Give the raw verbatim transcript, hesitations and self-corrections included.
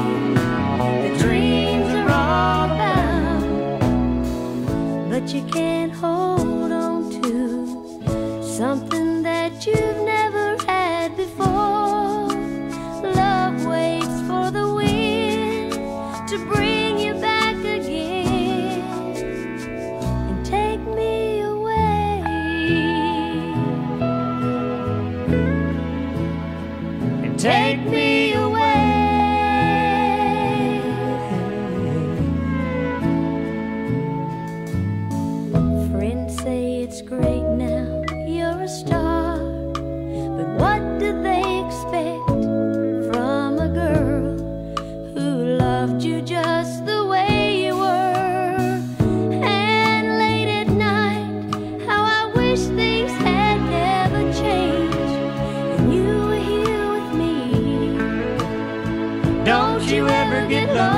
The dreams are all about, but you can't hold on to something that you've never had before. Love waits for the wind to bring you back again and take me away, and take me away. Friends say it's great now, you're a star, but what do they expect from a girl who loved you just the way you were? And late at night, how I wish things had never changed and you were here with me. Don't you ever get lost